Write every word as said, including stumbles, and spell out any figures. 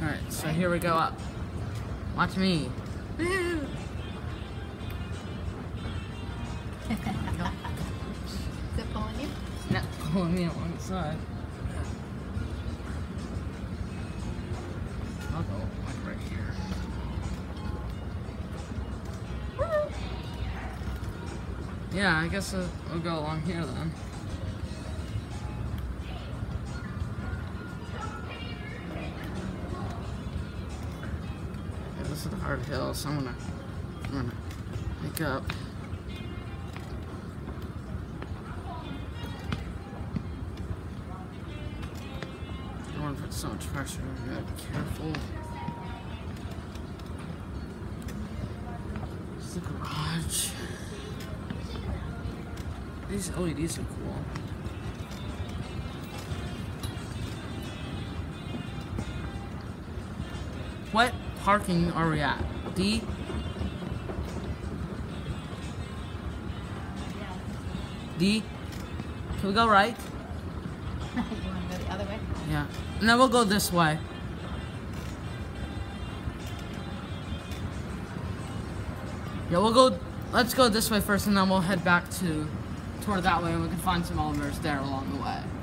Alright, so here we go up. Watch me. Is it pulling you? No, pulling me on one side. I'll go like right here. Yeah, I guess we'll, we'll go along here then. Yeah, this is a hard hill, so I'm gonna, I'm gonna make up. I don't want to put so much pressure. We gotta be careful. It's the garage. These L E Ds are cool. What parking are we at? D? D? Can we go right? You want to go the other way? Yeah. And then we'll go this way. Yeah, we'll go, let's go this way first and then we'll head back to, toward that way and we can find some elevators there along the way.